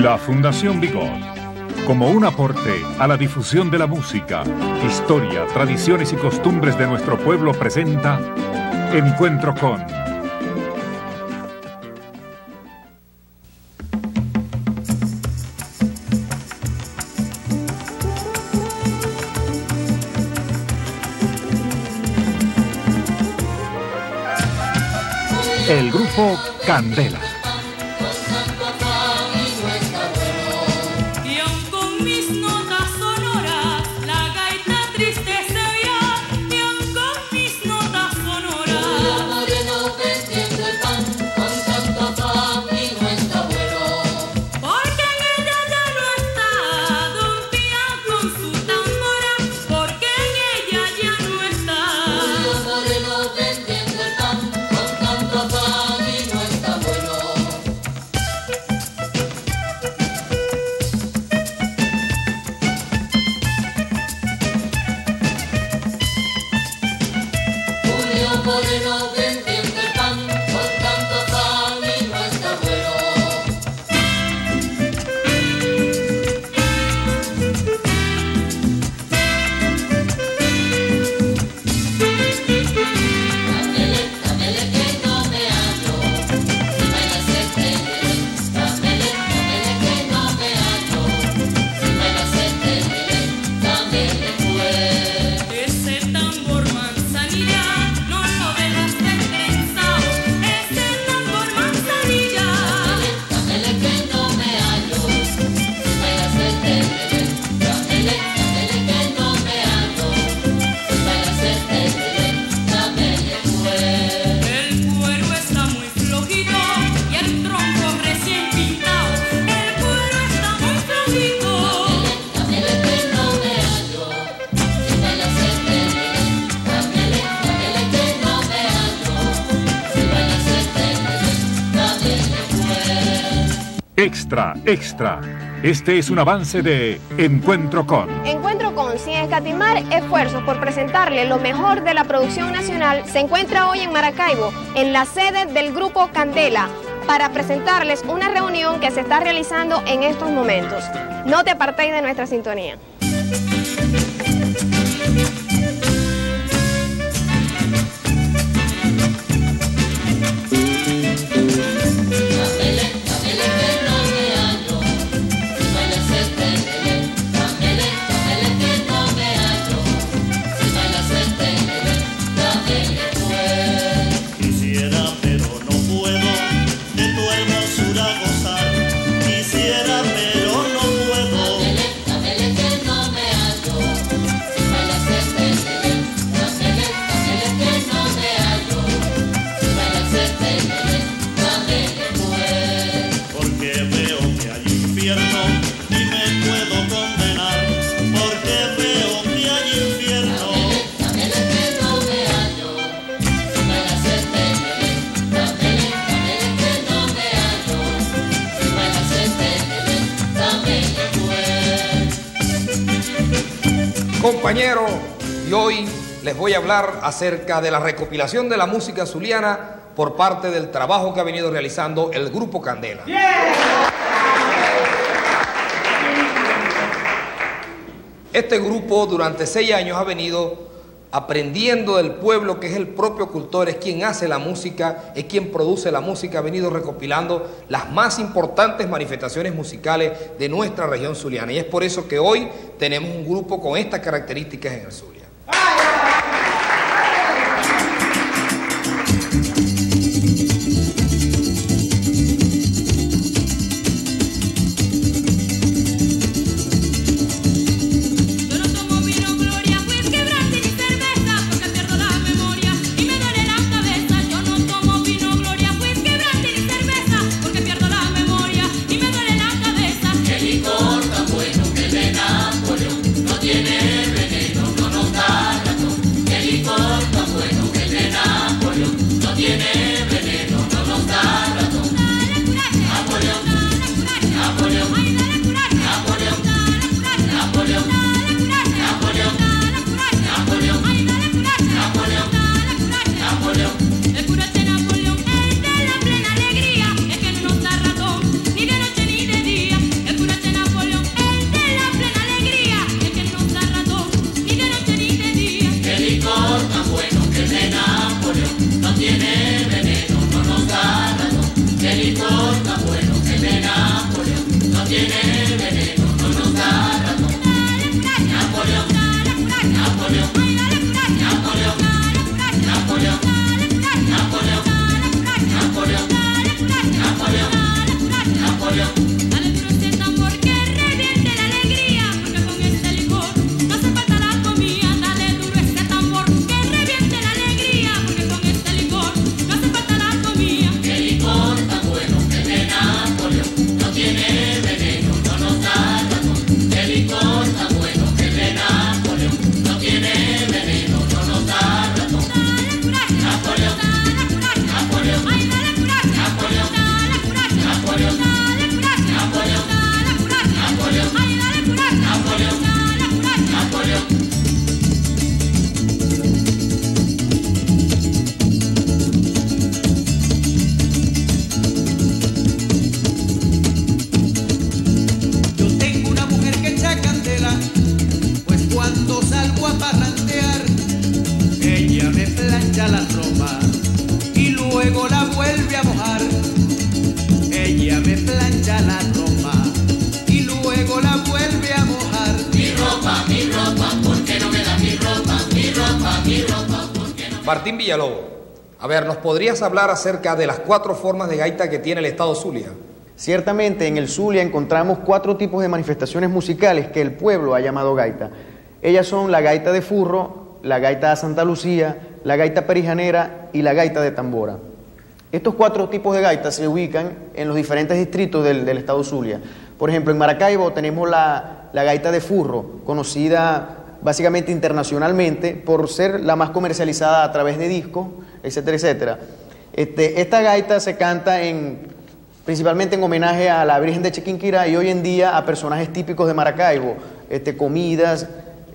La Fundación Bigot, como un aporte a la difusión de la música, historia, tradiciones y costumbres de nuestro pueblo, presenta Encuentro con. El grupo Candela. Extra, extra. Este es un avance de Encuentro con. Encuentro con, sin escatimar esfuerzos por presentarle lo mejor de la producción nacional, se encuentra hoy en Maracaibo, en la sede del grupo Candela, para presentarles una reunión que se está realizando en estos momentos. No te apartéis de nuestra sintonía. Compañeros, y hoy les voy a hablar acerca de la recopilación de la música zuliana por parte del trabajo que ha venido realizando el grupo Candela. Este grupo durante 6 años ha venido aprendiendo del pueblo, que es el propio cultor, es quien hace la música, es quien produce la música, ha venido recopilando las más importantes manifestaciones musicales de nuestra región zuliana. Y es por eso que hoy tenemos un grupo con estas características en el Zulia. luego la vuelve a mojar. Ella me plancha la ropa y luego la vuelve a mojar. Mi ropa, ¿por qué no me das mi ropa? Mi ropa, ¿por qué no? Martín Villalobos, a ver, ¿nos podrías hablar acerca de las 4 formas de gaita que tiene el estado Zulia? Ciertamente en el Zulia encontramos 4 tipos de manifestaciones musicales que el pueblo ha llamado gaita. Ellas son la gaita de furro, la gaita de Santa Lucía, la gaita perijanera y la gaita de tambora. Estos 4 tipos de gaitas se ubican en los diferentes distritos del estado Zulia. Por ejemplo, en Maracaibo tenemos la gaita de furro, conocida básicamente internacionalmente por ser la más comercializada a través de discos, etcétera, etcétera. Esta gaita se canta principalmente en homenaje a la Virgen de Chiquinquirá y hoy en día a personajes típicos de Maracaibo, comidas,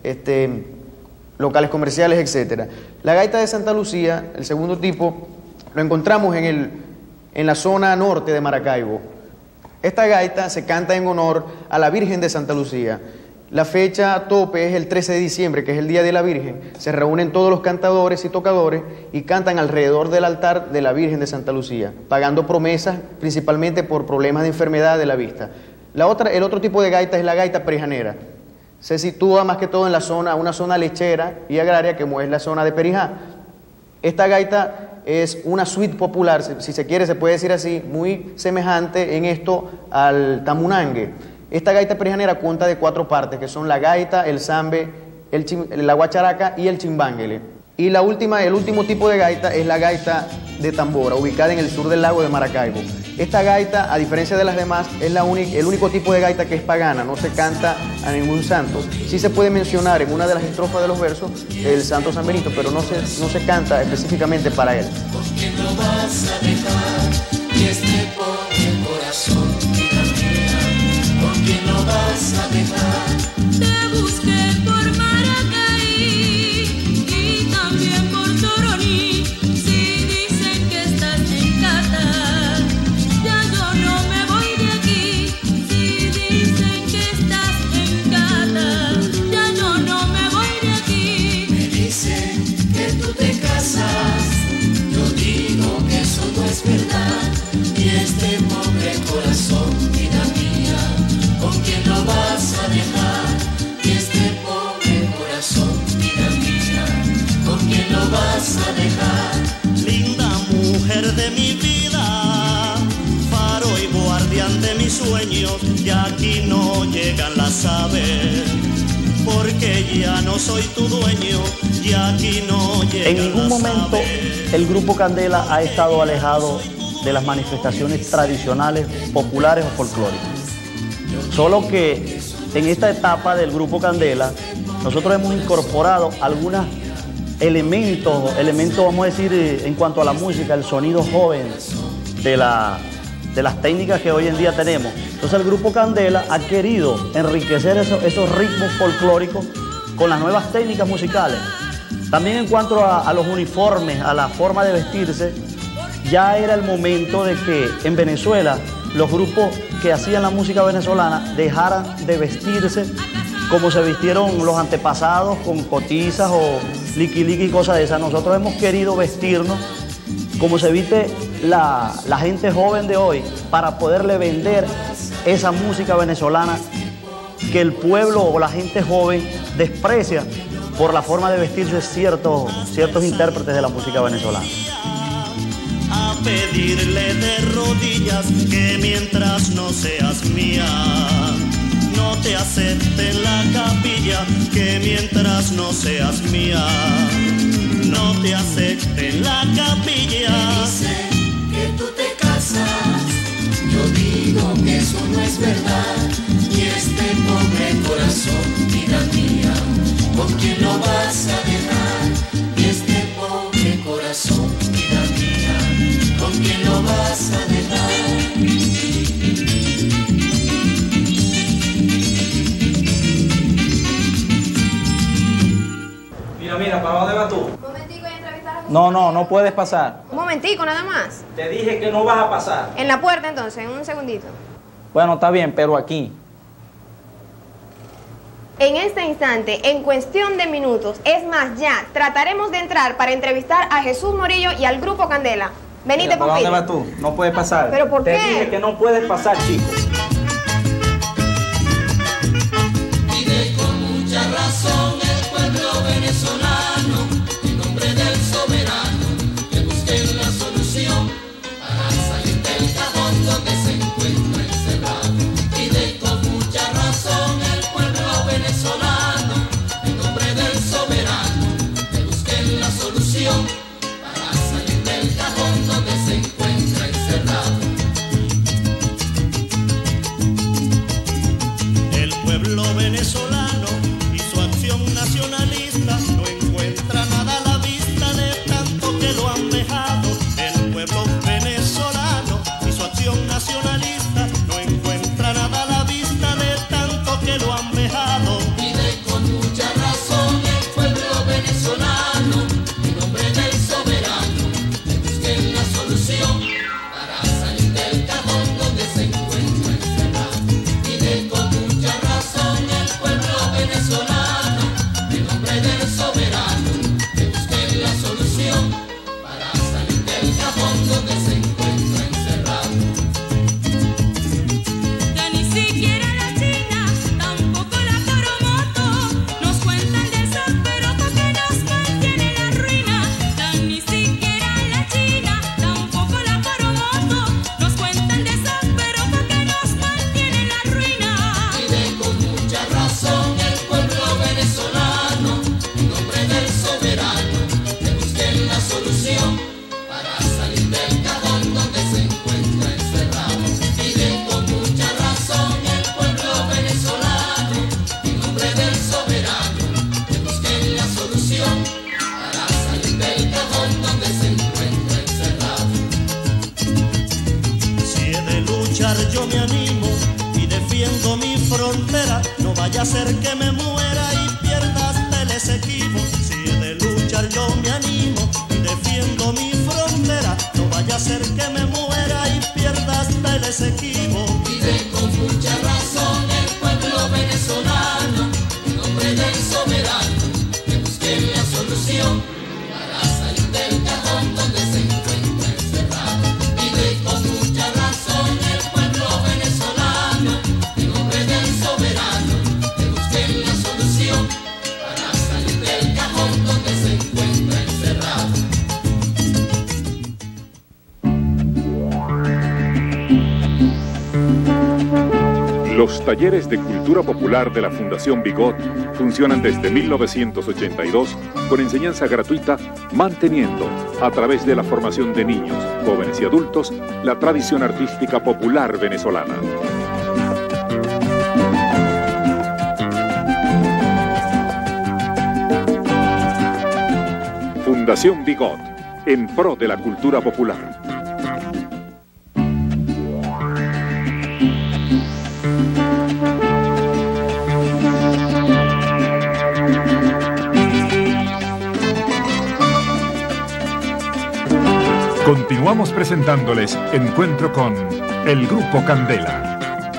locales comerciales, etcétera. La gaita de Santa Lucía, el segundo tipo, lo encontramos en la zona norte de Maracaibo. Esta gaita se canta en honor a la Virgen de Santa Lucía. La fecha tope es el 13 de diciembre, que es el Día de la Virgen. Se reúnen todos los cantadores y tocadores y cantan alrededor del altar de la Virgen de Santa Lucía, pagando promesas principalmente por problemas de enfermedad de la vista. El otro tipo de gaita es la gaita perijanera. Se sitúa más que todo en una zona lechera y agraria, como es la zona de Perijá. Esta gaita es una suite popular, si se quiere, se puede decir así, muy semejante en esto al tamunangue. Esta gaita perijanera cuenta de 4 partes, que son la gaita, el zambe, la guacharaca y el chimbanguele. Y el último tipo de gaita es la gaita de tambora, ubicada en el sur del lago de Maracaibo. Esta gaita, a diferencia de las demás, es el único tipo de gaita que es pagana, no se canta a ningún santo. Sí se puede mencionar en una de las estrofas de los versos el santo San Benito, pero no se canta específicamente para él. ¿Por qué no vas a dejar que este pobre corazón, vida mía? ¿Por qué no vas a dejar? Te busqué por Maracay y también por Toroní. Si dicen que estás en Cata, ya yo no me voy de aquí. Si dicen que estás en Cata, ya yo no me voy de aquí. Me dicen que tú te casas, yo digo que eso no es verdad. Y este pobre corazón, vida mía, ¿con quién lo vas a dejar? Y este pobre corazón, vida mía, ¿con quién lo vas a dejar? Linda mujer de mi vida, faro y guardián de mis sueños, y aquí no llegan las aves, porque ya no soy tu dueño, y aquí no llegan las aves. En ningún momento el Grupo Candela ha estado alejado de las manifestaciones tradicionales, populares o folclóricas. Solo que en esta etapa del Grupo Candela, nosotros hemos incorporado algunos elementos, vamos a decir, en cuanto a la música, el sonido joven de las técnicas que hoy en día tenemos. Entonces el Grupo Candela ha querido enriquecer esos ritmos folclóricos con las nuevas técnicas musicales. También en cuanto a los uniformes, a la forma de vestirse, ya era el momento de que en Venezuela los grupos que hacían la música venezolana dejaran de vestirse como se vistieron los antepasados, con cotizas o liqui-liqui y cosas de esas. Nosotros hemos querido vestirnos como se viste la gente joven de hoy, para poderle vender esa música venezolana que el pueblo o la gente joven desprecia por la forma de vestirse ciertos intérpretes de la música venezolana. A pedirle de rodillas que mientras no seas mía, no te acepte en la capilla, que mientras no seas mía, no te acepte en la capilla. Me dicen que tú te casas, yo digo que eso no es verdad. Y este pobre corazón, vida mía, ¿con quién lo vas a dejar? Y este pobre corazón, vida mía, ¿con quién lo vas a dejar? Mira, ¿para dónde vas tú? Un momentico, voy a entrevistar a Jesús. No puedes pasar. Un momentico, nada más. Te dije que no vas a pasar. En la puerta entonces, un segundito. Bueno, está bien, pero aquí. En este instante, en cuestión de minutos, es más ya, trataremos de entrar para entrevistar a Jesús Morillo y al Grupo Candela. Venite, ¿Para dónde vas Pompito. tú? No puedes pasar. ¿Pero por Te qué? dije que no puedes pasar, chico. Pide con mucha razón el pueblo venezolano, en nombre del soberano, que busquen la solución para salir del cajón donde se encuentra encerrado. Pide con mucha razón el pueblo venezolano, en nombre del soberano, que busquen la solución para salir del cajón donde se encuentra encerrado. El pueblo venezolano y su acción nacionalista no encuentra nada a la vista de tanto que lo han dejado. El pueblo venezolano y su acción nacionalista no encuentra nada a la vista de tanto que lo han dejado. Pide con mucha razón el pueblo venezolano, en nombre del soberano, que busquen la solución para salir del cajón donde se encuentra encerrado. Pide con mucha razón el pueblo venezolano, en nombre del soberano, que busquen la solución para salir del cajón donde se encuentra encerrado. Ya ni siquiera la China, tampoco la Coromoto, nos cuentan de esos perocos que nos mantienen la ruina. Ya ni siquiera la China, tampoco la Coromoto, nos cuentan de esos perocos que nos mantienen la ruina. Pide con mucha razón el pueblo venezolano, en nombre del soberano, que busquen la solución para salir del cajón donde se encuentra encerrado. Pide con mucha razón el pueblo venezolano, en nombre del soberano, que busquen la solución para salir del cajón donde se encuentra encerrado. Si he de luchar yo me animo y defiendo mi frontera, no vaya a ser que me muera y pierda hasta el Esequibo. Si he de luchar yo me animo y defiendo mi frontera, no vaya a ser que me muera y pierda hasta el Esequibo. Pide con mucha razón el pueblo venezolano, en nombre del soberano, que busquen la solución para salir del cajón donde se encuentra encerrado. Pide con mucha razón el pueblo venezolano, en nombre del soberano, que busquen la solución para salir del cajón donde se encuentra encerrado. Los talleres de cultura popular de la Fundación Bigot funcionan desde 1982 con enseñanza gratuita, manteniendo, a través de la formación de niños, jóvenes y adultos, la tradición artística popular venezolana. Fundación Bigot, en pro de la cultura popular. Continuamos presentándoles Encuentro con el Grupo Candela.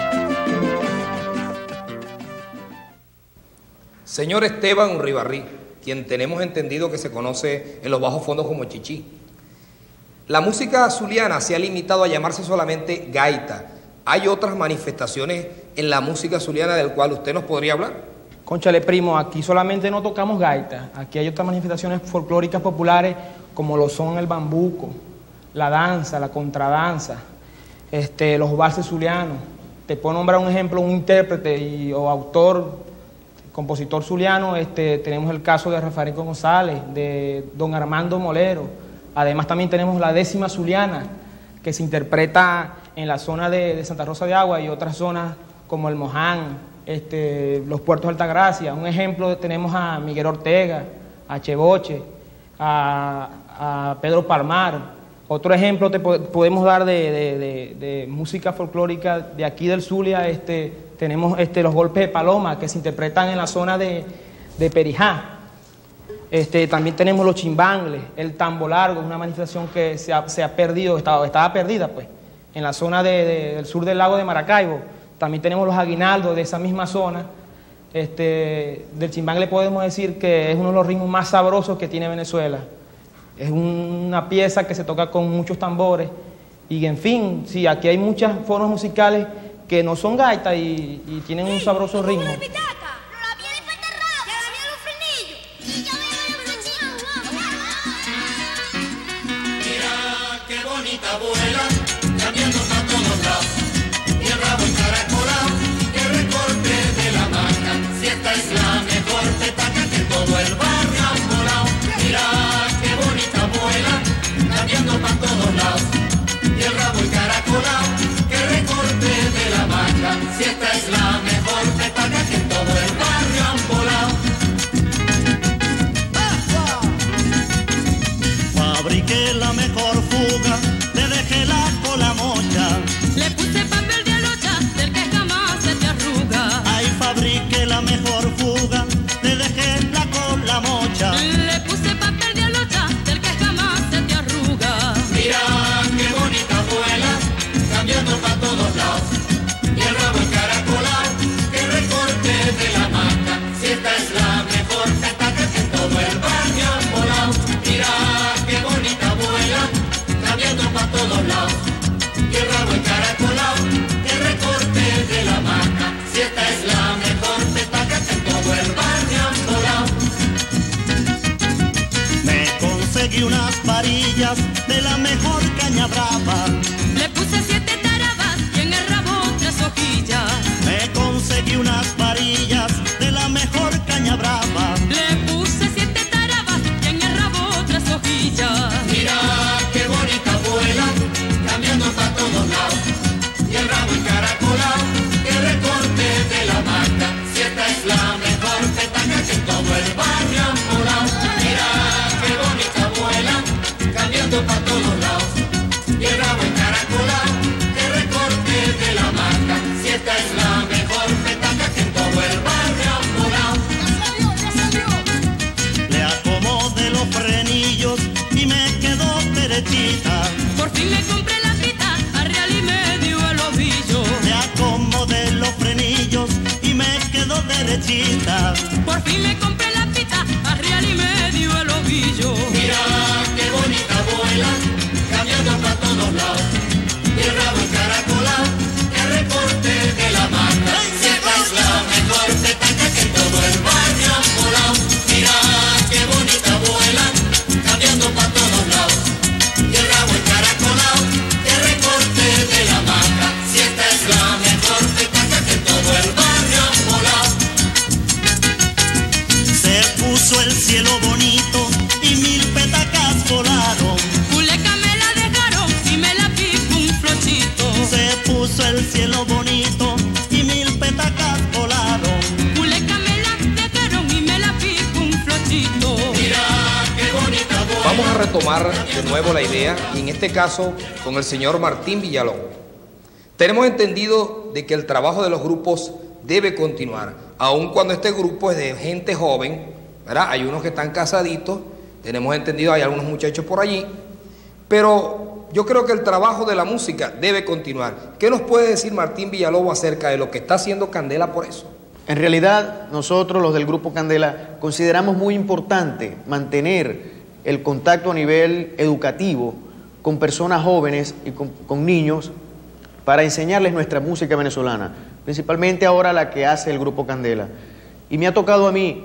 Señor Esteban Urribarri, quien tenemos entendido que se conoce en los bajos fondos como Chichi. La música zuliana se ha limitado a llamarse solamente gaita. ¿Hay otras manifestaciones en la música zuliana del cual usted nos podría hablar? Cónchale, primo, aquí solamente no tocamos gaita. Aquí hay otras manifestaciones folclóricas populares como lo son el bambuco, la danza, la contradanza, los valses zulianos. Te puedo nombrar un ejemplo, un intérprete o autor, compositor zuliano. Tenemos el caso de Rafael González, de don Armando Molero. Además también tenemos la décima zuliana, que se interpreta en la zona de Santa Rosa de Agua y otras zonas como el Moján, los puertos de Altagracia. Un ejemplo, tenemos a Miguel Ortega, a Cheboche, a Pedro Palmar. Otro ejemplo te podemos dar de música folclórica de aquí del Zulia. Tenemos los golpes de paloma, que se interpretan en la zona de Perijá. También tenemos los chimbangles, el tambo largo, una manifestación que se ha perdido, estaba perdida pues, en la zona del sur del lago de Maracaibo. También tenemos los aguinaldos de esa misma zona. Del chimbangle podemos decir que es uno de los ritmos más sabrosos que tiene Venezuela. Es una pieza que se toca con muchos tambores y, en fin, sí, aquí hay muchas formas musicales que no son gaitas y tienen un sabroso ritmo. Abuela, cambiando para todos lados, y el rabo encaracolado, que recorte de la manga, si esta es la mejor petaca que todo el barrio han volado. Mira qué bonita abuela, cambiando para todos lados, y el rabo encaracolado, que recorte de la manga, si esta es la mejor petaca que todo el barrio han volado. Fabriqué la mejor fuga, te dejé la cola mocha. Le puse papel de alocha, del que jamás se te arruga. Ahí fabriqué la mejor fuga, te dejé la cola mocha. Le puse papel de alocha, del que jamás se te arruga. Mira qué bonita abuela, cambiando para todos lados, y el rabo encaracolado, que recorte de la manga, si esta es la mejor petaca que todo el barrio han volado. Mira qué bonita abuela, cambiando para todos lados, y el rabo encaracolado, que recorte de la manga, si esta es la mejor petaca que todo el barrio han volado. Me conseguí unas varillas de la mejor caña brava. Le puse 7 tarabas y en el rabo 3 hojillas. Me conseguí unas varillas de la mejor caña brava. Le puse 7 tarabas y en el rabo 3 hojillas. Mira qué bonita abuela, cambiando para todos lados, y el rabo encaracolado, que recorte de la manga, si esta es la mejor petaca que todo el barrio han volado. Mira qué bonita abuela, cambiando para todos lados, y el rabo encaracolado, que recorte de la manga, si esta es la mejor petaca que todo el barrio han volado. Le acomodé los frenillos y me quedó derechita. Por fin me compré la pita, arrial y medio el ovillo. Le acomodé los frenillos y me quedó derechita. Por fin me compré la pita, arrial y medio el ovillo. Mira qué bonita abuela, cambiando para todos lados, y el rabo encaracolado, que recorte de la manga, si esta es la mejor petaca que todo el barrio han volado. Mira qué bonita abuela, cambiando para todos lados, y el rabo encaracolado, que recorte de la manga, si esta es la mejor petaca que todo el barrio han volado. Se puso el cielo bonito y 1000 petacas volaron. Culeca me la dejaron y me la pico un flochito. Se puso el cielo bonito y 1000 petacas volaron. Culeca me la dejaron y me la pico un flochito. Mira qué bonita abuela. Vamos a retomar de nuevo la idea, y en este caso con el señor Martín Villalobos. Tenemos entendido de que el trabajo de los grupos debe continuar, aun cuando este grupo es de gente joven, ¿verdad? Hay unos que están casaditos, tenemos entendido, hay algunos muchachos por allí, pero yo creo que el trabajo de la música debe continuar. ¿Qué nos puede decir Martín Villalobos acerca de lo que está haciendo Candela por eso? En realidad, nosotros, los del Grupo Candela, consideramos muy importante mantener el contacto a nivel educativo con personas jóvenes y con niños para enseñarles nuestra música venezolana, principalmente ahora la que hace el Grupo Candela. Y me ha tocado a mí,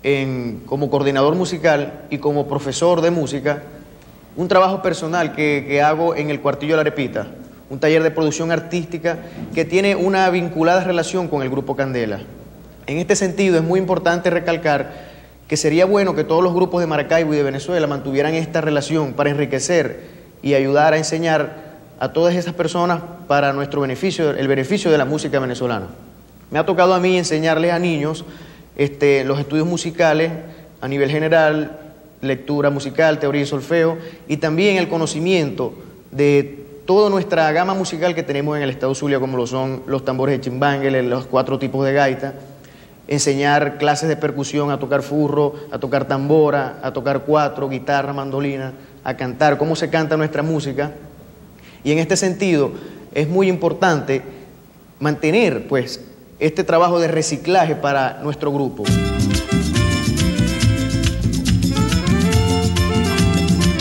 como coordinador musical y como profesor de música, un trabajo personal que hago en el Cuartillo de la Arepita, un taller de producción artística que tiene una vinculada relación con el Grupo Candela. En este sentido, es muy importante recalcar que sería bueno que todos los grupos de Maracaibo y de Venezuela mantuvieran esta relación para enriquecer y ayudar a enseñar a todas esas personas para nuestro beneficio, el beneficio de la música venezolana. Me ha tocado a mí enseñarles a niños los estudios musicales a nivel general, lectura musical, teoría y solfeo, y también el conocimiento de toda nuestra gama musical que tenemos en el estado Zulia, como lo son los tambores de chimbangue, los 4 tipos de gaita, enseñar clases de percusión, a tocar furro, a tocar tambora, a tocar 4, guitarra, mandolina, a cantar, cómo se canta nuestra música. Y en este sentido es muy importante mantener pues este trabajo de reciclaje para nuestro grupo.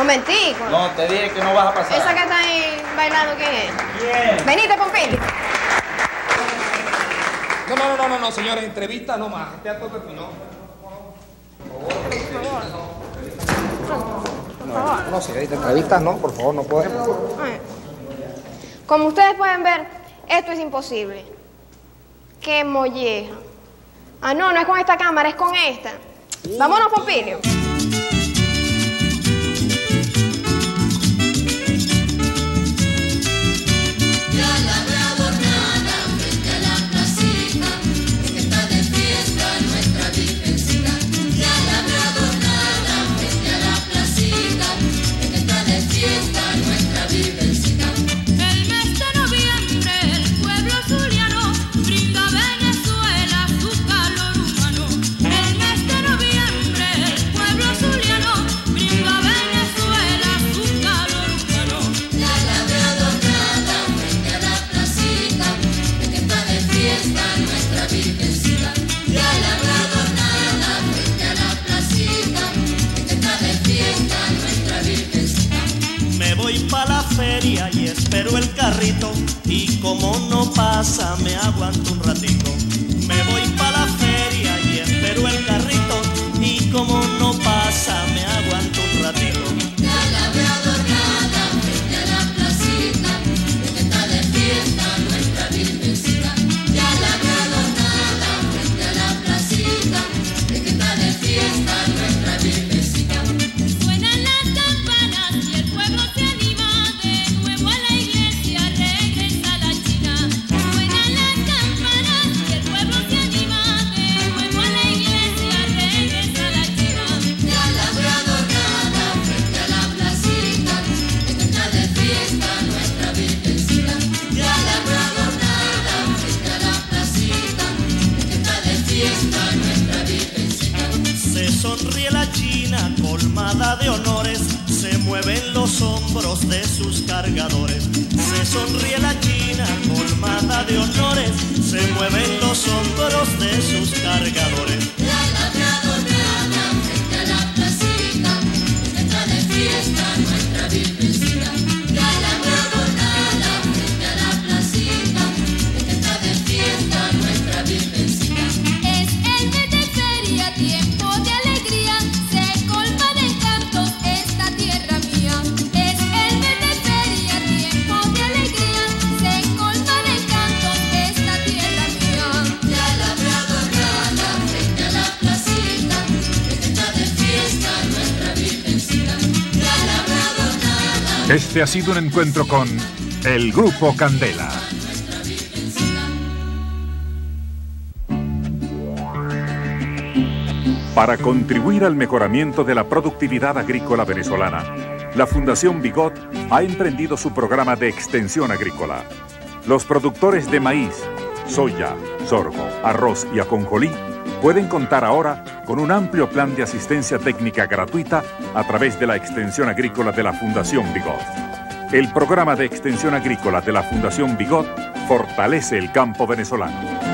Momentico. No, te dije que no vas a pasar. Esa que está ahí bailando, ¿quién es? ¿Quién? Venite, Pompili. No, señores, entrevistas no más. Este acto terminó. No, señorita, entrevistas no, por favor, no podemos. Como ustedes pueden ver, esto es imposible. ¡Qué molleja! Ah, no es con esta cámara, es con esta. Vámonos, Pompilio. Y espero el carrito y como no pasa me aguanto un ratito. Me voy pa' la feria y espero el carrito y como no pasa me aguanto un ratito. Ya la veo adornada frente a la placita, que está de fiesta nuestra virgencita. Ya la veo adornada frente a la placita, que está de fiesta nuestra virgencita. Suenan las campanas y el pueblo se anima. Sonríe la china colmada de honores, se mueven los hombros de sus cargadores. Se sonríe la china colmada de honores, se mueven los hombros de sus cargadores. Ya la veo adornada frente a la placita, que está de fiesta nuestra virgencita. Ya la veo adornada frente a la placita, que está de fiesta nuestra virgencita. Es el mes de feria, tiempo de alegría, se colma de cantos esta tierra mía. Es el mes de feria, tiempo de alegría, se colma de cantos esta tierra mía. Ya la veo adornada frente a la placita, que está de fiesta nuestra virgencita. Ya la veo adornada. Este ha sido un encuentro con el Grupo Candela. Para contribuir al mejoramiento de la productividad agrícola venezolana, la Fundación Bigot ha emprendido su programa de extensión agrícola. Los productores de maíz, soya, sorgo, arroz y ajonjolí pueden contar ahora con un amplio plan de asistencia técnica gratuita a través de la extensión agrícola de la Fundación Bigot. El programa de extensión agrícola de la Fundación Bigot fortalece el campo venezolano.